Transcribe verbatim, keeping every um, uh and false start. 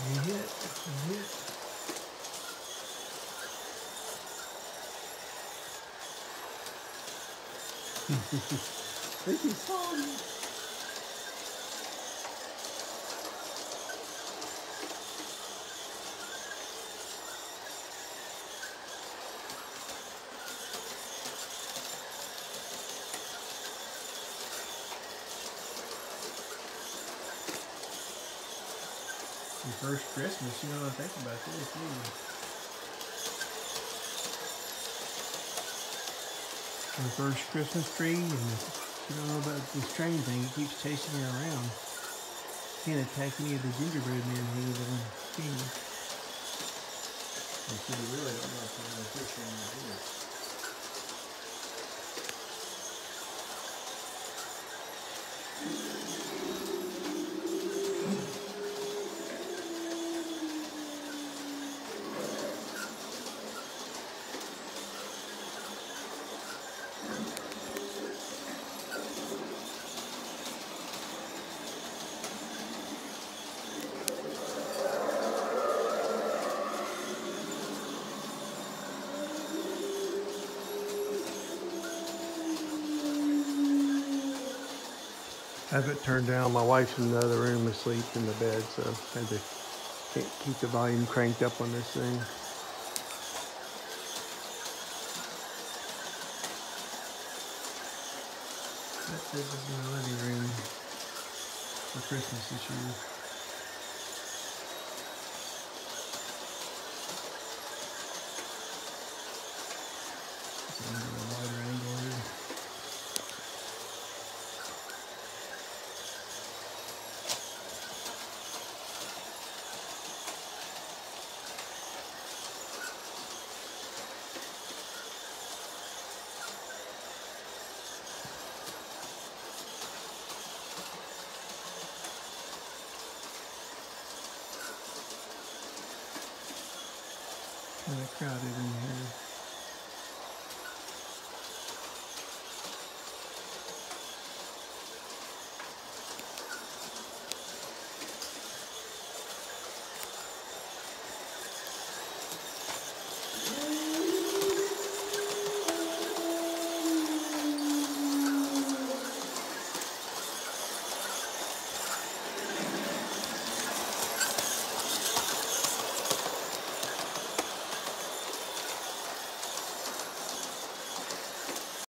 You hit, you hit. This is fun. Your first Christmas, you know what I think about this, do you? Your first Christmas tree, and you don't know about this train thing. It keeps chasing you around. Can't attack any of the gingerbread men who live on candy. And so you really don't know if you're going to fish in your ear. I have it turned down. My wife's in the other room asleep in the bed, so I had to can't keep the volume cranked up on this thing. This is my living room for Christmas this year. It's a little wider angle here. Kind of crowded in here.